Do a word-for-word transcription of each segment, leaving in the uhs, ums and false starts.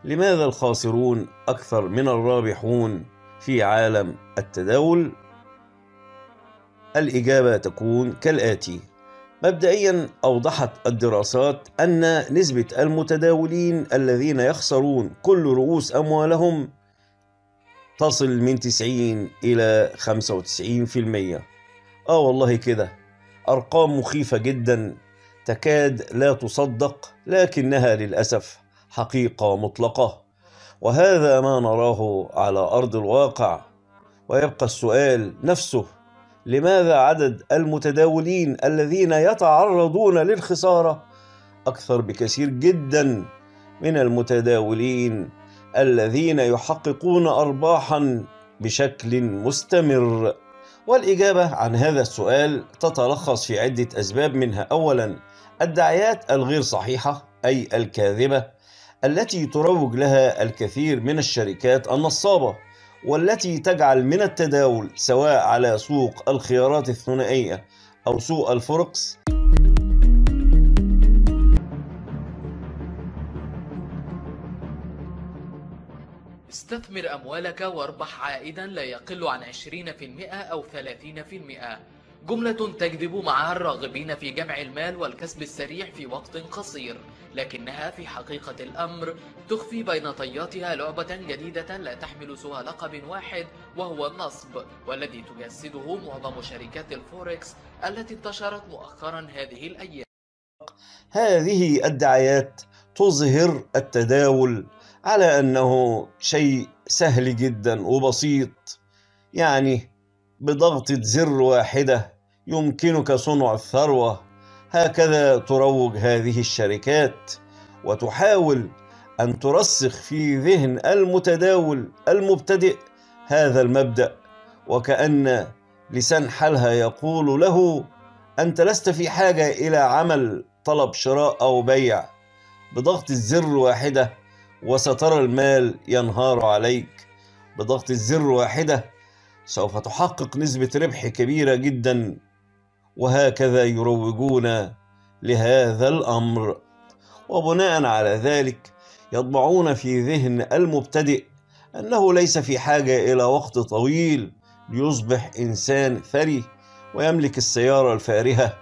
لماذا الخاسرون أكثر من الرابحون في عالم التداول؟ الإجابة تكون كالآتي: مبدئيا أوضحت الدراسات أن نسبة المتداولين الذين يخسرون كل رؤوس أموالهم تصل من تسعين إلى خمسة وتسعين بالمئة. آه والله كده، أرقام مخيفة جدا تكاد لا تصدق، لكنها للأسف حقيقة مطلقة، وهذا ما نراه على أرض الواقع. ويبقى السؤال نفسه: لماذا عدد المتداولين الذين يتعرضون للخسارة أكثر بكثير جدا من المتداولين الذين يحققون أرباحا بشكل مستمر؟ والإجابة عن هذا السؤال تتلخص في عدة أسباب، منها أولا الدعايات الغير صحيحة أي الكاذبة التي تروج لها الكثير من الشركات النصابة، والتي تجعل من التداول سواء على سوق الخيارات الثنائية أو سوق الفوركس استثمر أموالك واربح عائدا لا يقل عن عشرين بالمئة أو ثلاثين بالمئة، جملة تجذب معها الراغبين في جمع المال والكسب السريع في وقت قصير، لكنها في حقيقة الأمر تخفي بين طياتها لعبة جديدة لا تحمل سوى لقب واحد، وهو النصب، والذي تجسده معظم شركات الفوركس التي انتشرت مؤخرا هذه الأيام. هذه الدعايات تظهر التداول على أنه شيء سهل جدا وبسيط، يعني بضغطة زر واحدة يمكنك صنع الثروة. هكذا تروج هذه الشركات، وتحاول أن ترسخ في ذهن المتداول المبتدئ هذا المبدأ، وكأن لسان حالها يقول له: أنت لست في حاجة إلى عمل طلب شراء أو بيع، بضغط الزر واحدة وسترى المال ينهار عليك، بضغط الزر واحدة سوف تحقق نسبة ربح كبيرة جدا. وهكذا يروجون لهذا الأمر، وبناء على ذلك يطبعون في ذهن المبتدئ أنه ليس في حاجة إلى وقت طويل ليصبح إنسان ثري ويملك السيارة الفارهة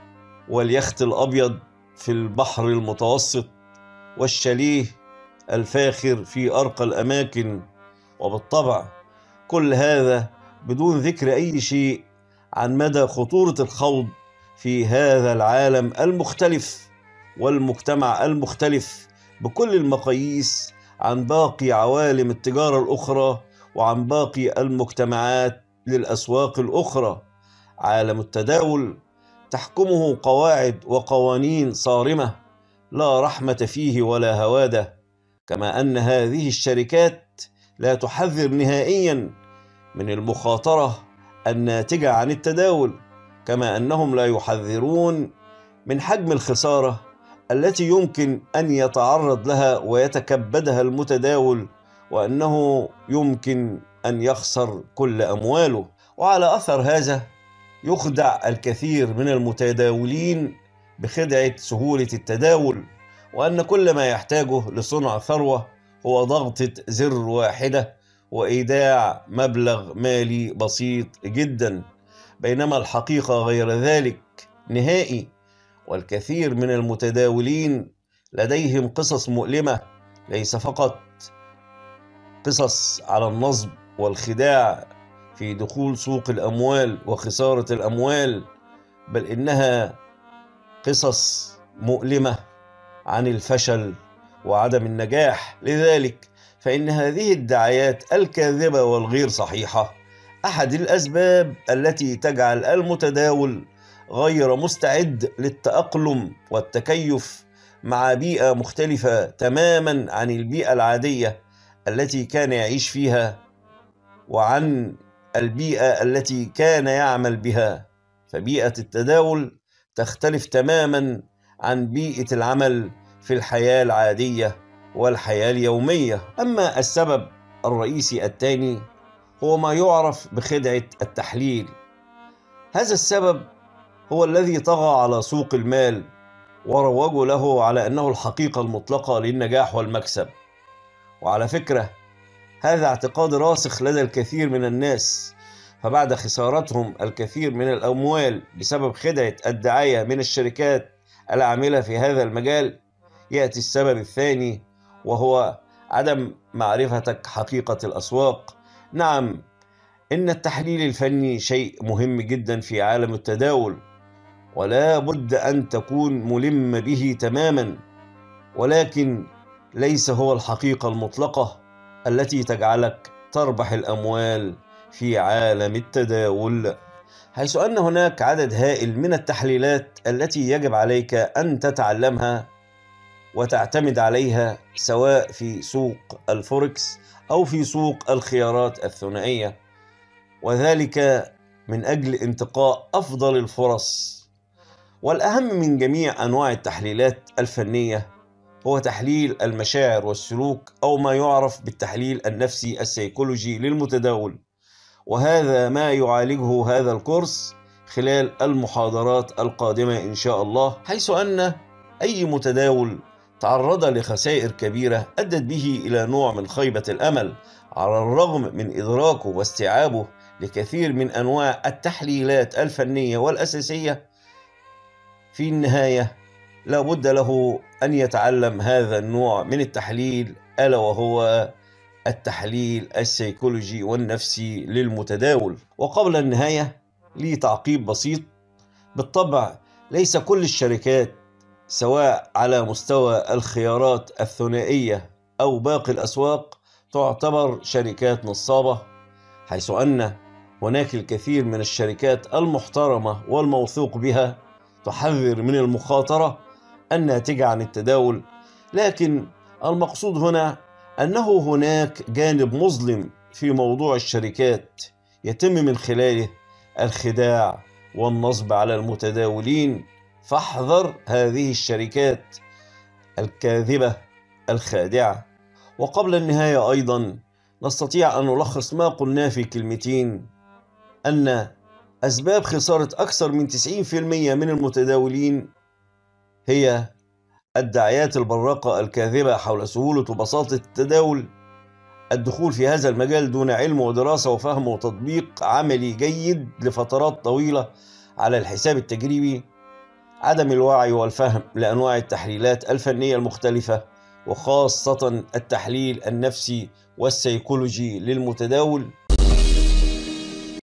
واليخت الأبيض في البحر المتوسط والشاليه الفاخر في أرقى الأماكن. وبالطبع كل هذا بدون ذكر أي شيء عن مدى خطورة الخوض في هذا العالم المختلف والمجتمع المختلف بكل المقاييس عن باقي عوالم التجارة الأخرى وعن باقي المجتمعات للأسواق الأخرى. عالم التداول تحكمه قواعد وقوانين صارمة لا رحمة فيه ولا هوادة، كما أن هذه الشركات لا تحذر نهائيا من المخاطرة الناتجة عن التداول، كما أنهم لا يحذرون من حجم الخسارة التي يمكن أن يتعرض لها ويتكبدها المتداول، وأنه يمكن أن يخسر كل أمواله. وعلى أثر هذا يخدع الكثير من المتداولين بخدعة سهولة التداول، وأن كل ما يحتاجه لصنع ثروة هو ضغطة زر واحدة وإيداع مبلغ مالي بسيط جدا، بينما الحقيقة غير ذلك نهائي. والكثير من المتداولين لديهم قصص مؤلمة، ليس فقط قصص على النصب والخداع في دخول سوق الأموال وخسارة الأموال، بل إنها قصص مؤلمة عن الفشل وعدم النجاح. لذلك فإن هذه الدعايات الكاذبة والغير صحيحة أحد الأسباب التي تجعل المتداول غير مستعد للتأقلم والتكيف مع بيئة مختلفة تماما عن البيئة العادية التي كان يعيش فيها وعن البيئة التي كان يعمل بها. فبيئة التداول تختلف تماما عن بيئة العمل في الحياة العادية والحياة اليومية. أما السبب الرئيسي الثاني هو ما يعرف بخدعة التحليل. هذا السبب هو الذي طغى على سوق المال وروجوا له على أنه الحقيقة المطلقة للنجاح والمكسب، وعلى فكرة هذا اعتقاد راسخ لدى الكثير من الناس، فبعد خسارتهم الكثير من الأموال بسبب خدعة الدعاية من الشركات العاملة في هذا المجال، يأتي السبب الثاني وهو عدم معرفتك حقيقة الأسواق. نعم، إن التحليل الفني شيء مهم جدا في عالم التداول، ولا بد أن تكون ملم به تماما، ولكن ليس هو الحقيقة المطلقة التي تجعلك تربح الأموال في عالم التداول، حيث أن هناك عدد هائل من التحليلات التي يجب عليك أن تتعلمها وتعتمد عليها، سواء في سوق الفوركس أو في سوق الخيارات الثنائية، وذلك من أجل انتقاء أفضل الفرص. والأهم من جميع أنواع التحليلات الفنية هو تحليل المشاعر والسلوك، أو ما يعرف بالتحليل النفسي السيكولوجي للمتداول، وهذا ما يعالجه هذا الكورس خلال المحاضرات القادمة إن شاء الله، حيث أن أي متداول تعرض لخسائر كبيرة أدت به إلى نوع من خيبة الأمل، على الرغم من إدراكه واستيعابه لكثير من أنواع التحليلات الفنية والأساسية، في النهاية لا بد له أن يتعلم هذا النوع من التحليل، ألا وهو التحليل السيكولوجي والنفسي للمتداول. وقبل النهاية لي تعقيب بسيط: بالطبع ليس كل الشركات سواء على مستوى الخيارات الثنائية أو باقي الأسواق تعتبر شركات نصابة، حيث أن هناك الكثير من الشركات المحترمة والموثوق بها تحذر من المخاطرة الناتجة عن التداول، لكن المقصود هنا أنه هناك جانب مظلم في موضوع الشركات يتم من خلاله الخداع والنصب على المتداولين، فاحذر هذه الشركات الكاذبة الخادعة. وقبل النهاية أيضا نستطيع أن نلخص ما قلناه في كلمتين: أن أسباب خسارة أكثر من تسعين بالمئة من المتداولين هي الدعايات البراقة الكاذبة حول سهولة وبساطة التداول، الدخول في هذا المجال دون علم ودراسة وفهم وتطبيق عملي جيد لفترات طويلة على الحساب التجريبي، عدم الوعي والفهم لأنواع التحليلات الفنية المختلفة، وخاصة التحليل النفسي والسيكولوجي للمتداول،